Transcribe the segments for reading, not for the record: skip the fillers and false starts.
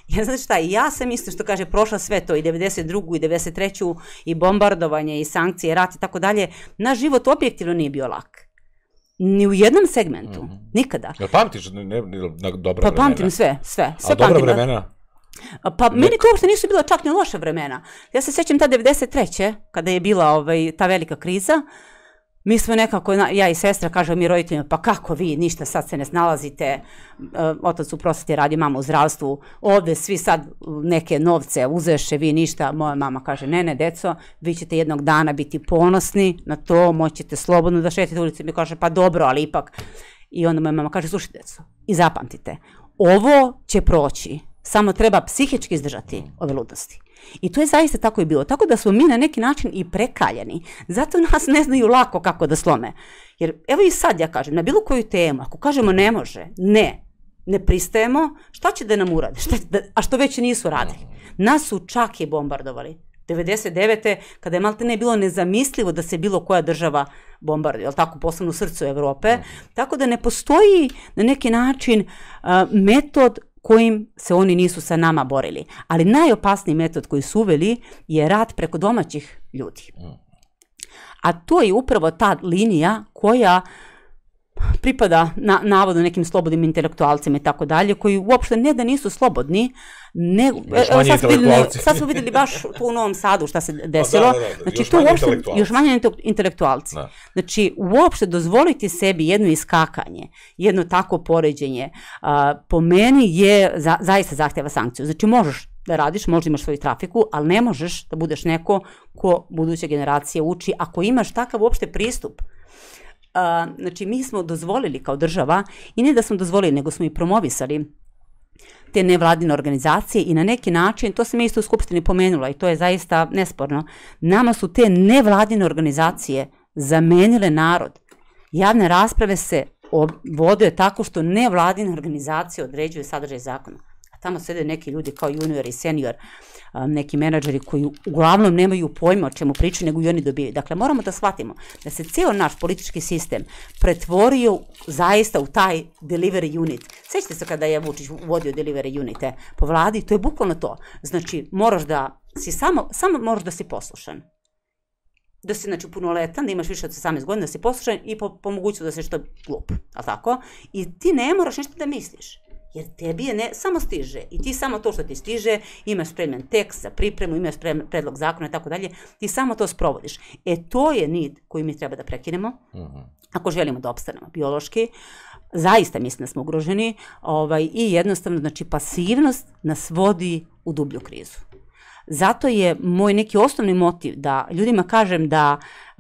Ja znači šta, ja sam isto što kaže prošla sve to i 92. i 93. i bombardovanje i sankcije, rat i tako dalje. Naš život objektivno nije bio lak. Ni u jednom segmentu. Nikada. Jel pamtiš dobra vremena? Pa pamtim sve. A dobra vremena? Pa meni to uopšte nisu bila čak ni loša vremena. Ja se sjećam ta 93. kada je bila ta velika kriza, mi smo nekako, ja i sestra, kažemo mi roditeljima, pa kako vi, ništa sad se ne snalazite, otac u prosveti radi, mama u zdravstvu, ovde svi sad neke novce uzeše, vi ništa, moja mama kaže, ne, deco, vi ćete jednog dana biti ponosni na to, moćete slobodno da šetite ulici, mi kaže, pa dobro, ali ipak. I onda moja mama kaže, slušajte deco, i zapamtite, ovo će proći, samo treba psihički izdržati ove ludosti. I to je zaista tako i bilo. Tako da smo mi na neki način i prekaljeni. Zato nas ne znaju lako kako da slome. Jer evo i sad ja kažem, na bilo koju temu, ako kažemo ne može, ne pristajemo, šta će da nam urade? A što već nisu radili? Nas su čak i bombardovali. 99. kada je malte ne bilo nezamislivo da se bilo koja država bombarduje, jel tako, posebno u srcu Evrope. Tako da ne postoji na neki način metod kojim se oni nisu sa nama borili. Ali najopasniji metod koji su uveli je rat preko domaćih ljudi. A to je upravo ta linija koja pripada navodno nekim slobodnim intelektualcima i tako dalje, koji uopšte ne da nisu slobodni, sad smo vidjeli baš tu u Novom Sadu šta se desilo. Znači, to uopšte, još manje intelektualci. Znači, uopšte dozvoliti sebi jedno iskakanje, jedno tako poređenje, po meni je zaista zahtjeva sankciju. Znači, možeš da radiš, možda imaš svoju trafiku, ali ne možeš da budeš neko ko buduće generacije uči, ako imaš takav uopšte pristup. Znači, mi smo dozvolili kao država, i ne da smo dozvolili, nego smo i promovisali te nevladine organizacije i na neki način, to sam isto u Skupštini pomenula i to je zaista nesporno, nama su te nevladine organizacije zamenile narod. Javne rasprave se vode tako što nevladine organizacije određuju sadržaj zakona. A tamo sede neki ljudi kao junior i senior, neki menadžeri koji uglavnom nemaju pojma o čemu pričaju, nego i oni dobijaju. Dakle, moramo da shvatimo da se ceo naš politički sistem pretvorio zaista u taj delivery unit. Sećate se kada je Vučić uvodio delivery unite po vladi, to je bukvalno to. Znači, moraš da si samo moraš da si poslušan. Da si, znači, punoletan, da imaš više od 18 godina, da si poslušan i po mogućnosti da si što glup, ali tako? I ti ne moraš ništa da misliš. Jer tebi je samo stiže i ti samo to što ti stiže, imaš spremljen tekst za pripremu, imaš predlog zakona i tako dalje, ti samo to sprovodiš. To je nit koji mi treba da prekinemo, ako želimo da opstanemo biološki. Zaista mislim da smo ugroženi i jednostavno, znači, pasivnost nas vodi u dublju krizu. Zato je moj neki osnovni motiv da ljudima kažem da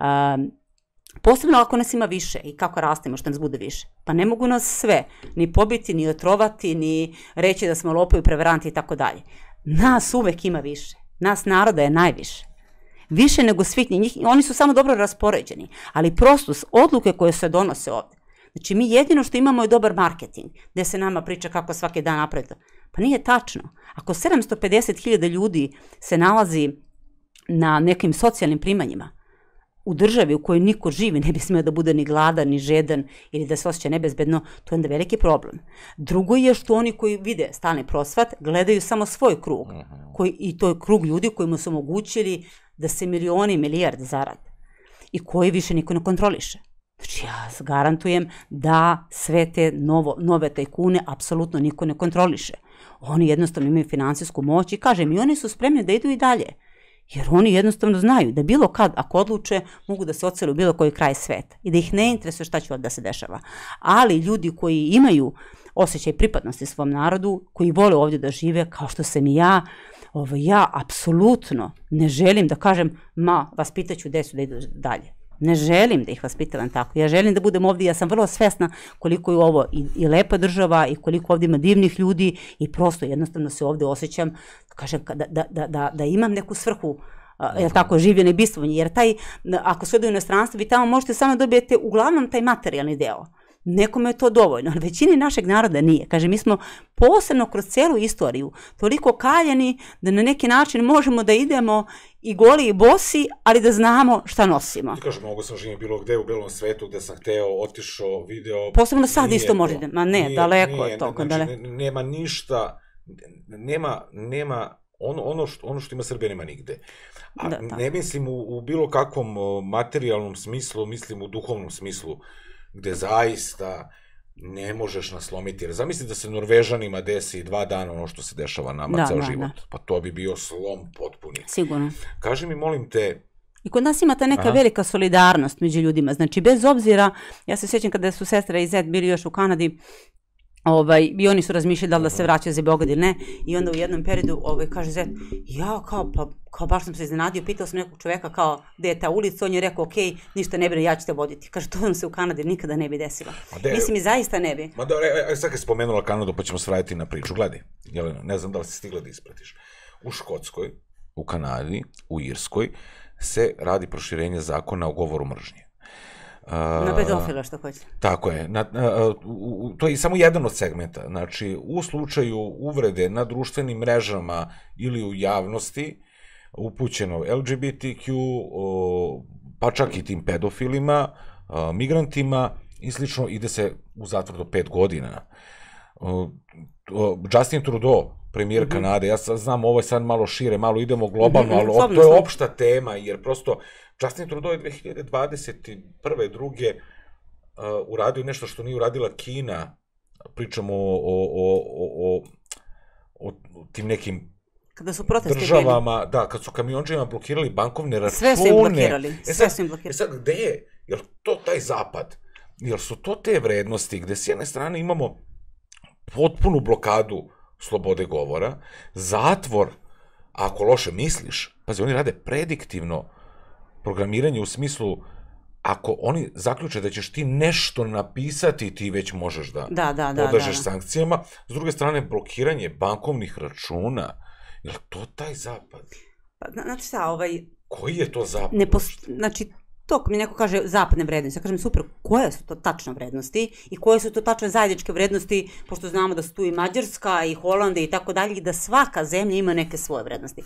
posebno ako nas ima više i kako rastemo što nas bude više. Pa ne mogu nas sve ni pobiti, ni otrovati, ni reći da smo lopovi, prevaranti i tako dalje. Nas uvek ima više. Nas naroda je najviše. Više nego svih njih. Oni su samo dobro raspoređeni. Ali prosto odluke koje se donose ovde. Znači, mi jedino što imamo je dobar marketing, gde se nama priča kako svaki dan napreduje. Pa nije tačno. Ako 750.000 ljudi se nalazi na nekim socijalnim primanjima, u državi u kojoj niko živi ne bi smio da bude ni gladan, ni žedan ili da se osjeća nebezbedno, to je onda veliki problem. Drugo je što oni koji vide stalni prosvat gledaju samo svoj krug. I to je krug ljudi koji mu su omogućili da se milioni i milijarde zarade. I koji više niko ne kontroliše. Znači, ja garantujem da sve te nove tajkune apsolutno niko ne kontroliše. Oni jednostavno imaju finansijsku moć i kažem, i oni su spremni da idu i dalje. Jer oni jednostavno znaju da bilo kad, ako odluče, mogu da se odsele u bilo koji kraj sveta i da ih ne interesuje šta će ovdje da se dešava. Ali ljudi koji imaju osjećaj pripadnosti svom narodu, koji vole ovdje da žive, kao što sam i ja, ja apsolutno ne želim da kažem, vaspitaću decu da idu dalje. Ne želim da ih vaspitavam tako. Ja želim da budem ovdje, ja sam vrlo svesna koliko je ovo i lepa država i koliko ovdje ima divnih ljudi i prosto jednostavno se ovdje osjećam, kažem, da imam neku svrhu, jel tako, življenje i bistvovanje. Jer ako se ode u inostranstvo, vi tamo možete samo dobijete uglavnom taj materijalni deo. Nekome je to dovoljno, ali većini našeg naroda nije. Kaže, mi smo posebno kroz celu istoriju toliko kaljeni da na neki način možemo da idemo i goli i bosi, ali da znamo šta nosimo. Ti kažeš, mogu sam živjeti bilo gde u belom svetu, gde sam hteo, otišao, video... Posebno sad isto možete, ma ne, daleko od toga. Znači, nema ništa nema ono što ima Srbija nema nigde. A ne mislim u bilo kakvom materijalnom smislu, mislim u duhovnom smislu, gde zaista ne možeš naslomiti. Jer zamisli da se Norvežanima desi 2 dana ono što se dešava nama ceo život. Pa to bi bio slom potpuni. Sigurno. Kaži mi, molim te... I kod nas ima ta neka velika solidarnost među ljudima. Znači, bez obzira, ja se sjećam kada su sestra i zet bili još u Kanadi, i oni su razmišljali da li da se vraćaju za Beograd ili ne, i onda u jednom periodu kaže zet, ja kao baš sam se iznenadio, pitao sam nekog čoveka kao gde je ta ulica, on je rekao ok, ništa ne brine, ja ću te voditi. Kaže, to vam se u Kanadi nikada ne bi desilo. Mislim i zaista ne bi. Ma dobro, sad kad spomenula Kanadu pa ćemo se vratiti na priču. Gledaj, Jelena, ne znam da li si stigla da ispratiš. U Škotskoj, u Kanadi, u Irskoj se radi proširenje zakona o govoru mržnje. Na pedofila što hoće. Tako je. To je samo jedan od segmenta. Znači, u slučaju uvrede na društvenim mrežama ili u javnosti upućeno LGBTQ, pa čak i tim pedofilima, migrantima i slično, ide se u zatvor do 5 godina. Justin Trudeau, premijer Kanade, ja znam ovo je sad malo šire, malo idemo globalno, ali to je opšta tema, jer prosto Justin Trudeau je 2021. druge uradio nešto što nije uradila Kina, pričamo o tim nekim državama, da, kad su kamionđima blokirali bankovne račune. Sve su im blokirali, sve su im blokirali. Sad, gde je? Je li to taj zapad? Jel su to te vrednosti gde s jedne strane imamo potpunu blokadu slobode govora, zatvor, ako loše misliš, pazi, oni rade prediktivno programiranje u smislu, ako oni zaključe da ćeš ti nešto napisati, ti već možeš da podležeš sankcijama. S druge strane, blokiranje bankovnih računa, je li to taj zapad? Znači šta, koji je to zapad? Znači, to mi neko kaže zapadne vrednosti, ja kažem super, koje su to tačno vrednosti i koje su to tačno zajedničke vrednosti, pošto znamo da su tu i Mađarska i Holanda i tako dalje, i da svaka zemlja ima neke svoje vrednosti.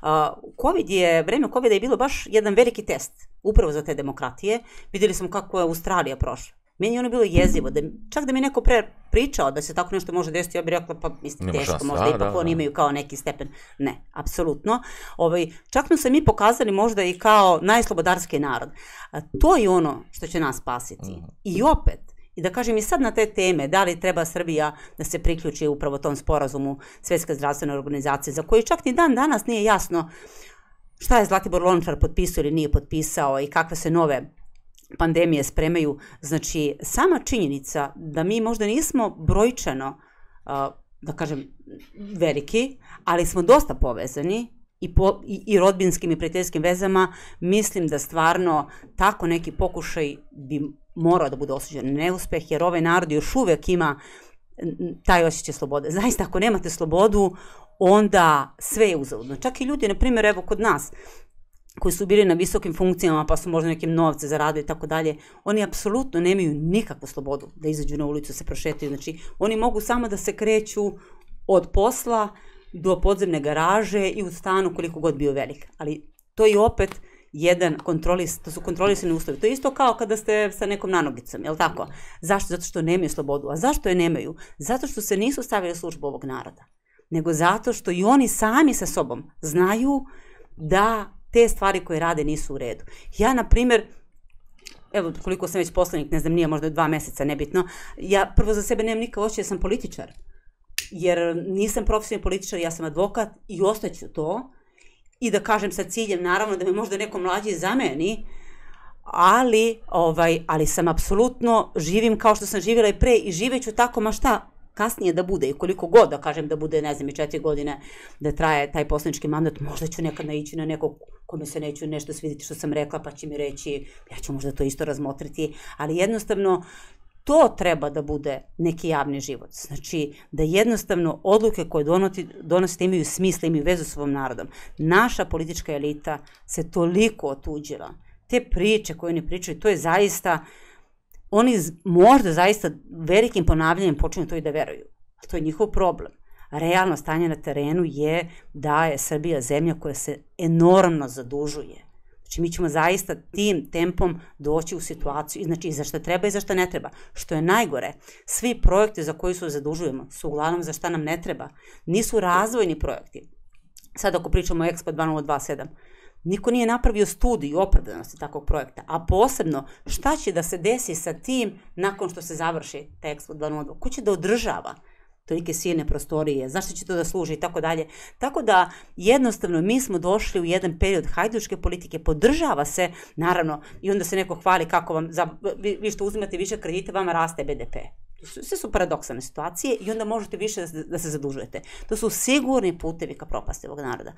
Vreme COVID-a je bilo baš jedan veliki test, upravo za te demokratije. Vidjeli smo kako je Australija prošla. Meni je ono bilo jezivo, čak da mi neko pričao da se tako nešto može desiti, ja bih rekla, pa mislim, teško, možda ipak oni imaju kao neki stepen. Ne, apsolutno. Čak smo se mi pokazali možda i kao najslobodarski narod. To je ono što će nas spasiti. I opet, i da kažem i sad na te teme, da li treba Srbija da se priključi upravo tom sporazumu Svetske zdravstvene organizacije, za koji čak ni dan danas nije jasno šta je Zlatibor Lončar potpisao ili nije potpisao i kakve se nove pandemije spremaju. Znači, sama činjenica da mi možda nismo brojčano, da kažem, veliki, ali smo dosta povezani i rodbinskim i prijateljskim vezama, mislim da stvarno tako neki pokušaj bi morao da bude osuđen neuspeh, jer ovaj narod još uvek ima taj osjećaj slobode. Zaista, ako nemate slobodu, onda sve je uzaludno. Čak i ljudi, na primjer, evo kod nas, koji su bili na visokim funkcijama, pa su možda nekim novce zaradili i tako dalje, oni apsolutno nemaju nikakvu slobodu da izađu na ulicu, se prošetaju. Znači, oni mogu samo da se kreću od posla do podzemne garaže i u stanu koliko god bio velik. Ali to je opet to su kontrolisani uslovi. To je isto kao kada ste sa nekom nanogicom, je li tako? Zašto? Zato što nemaju slobodu. A zašto je nemaju? Zato što se nisu stavili u službu ovog naroda. Nego zato što i oni sami sa sobom znaju da te stvari koje rade nisu u redu. Ja, na primjer, evo, koliko sam već poslanik, ne znam, nije možda 2 meseca, nebitno, ja prvo za sebe nemam nikakav osjećaj da sam političar, jer nisam profesionalni političar, ja sam advokat i ostaću to, i da kažem sa ciljem, naravno, da me možda neko mlađi zameni, ali sam apsolutno, živim kao što sam živjela i pre i živeću tako, ma šta kasnije da bude i koliko god da kažem da bude, ne znam, i 4 godine da traje taj poslanički mandat, možda ću nekad naići na nekog kome se neću nešto svidjeti što sam rekla, pa će mi reći, ja ću možda to isto razmotriti, ali jednostavno to treba da bude neki javni život. Znači, da jednostavno odluke koje donosite imaju smisla, imaju vezu s ovom narodom. Naša politička elita se toliko otuđila. Te priče koje oni pričaju, to je zaista, oni možda zaista velikim ponavljanjem počinju to i da veruju. To je njihov problem. Realno stanje na terenu je da je Srbija zemlja koja se enormno zadužuje. Znači, mi ćemo zaista tim tempom doći u situaciju, znači, i za šta treba i za šta ne treba. Što je najgore, svi projekti za koji se zadužujemo su uglavnom za šta nam ne treba. Nisu razvojni projekti. Sad ako pričamo o Expo 2027, niko nije napravio studiju opravdanosti takvog projekta, a posebno šta će da se desi sa tim nakon što se završi taj Expo 2027, ko će da održava tolike silne prostorije, zašto će to da služi i tako dalje. Tako da jednostavno mi smo došli u jedan period hajdučke politike, podržava se, naravno, i onda se neko hvali kako vam, vi što uzimate više kredite, vama raste BDP. Sve su paradoksalne situacije i onda možete više da se zadužujete. To su sigurni putevi ka propasti ovog naroda.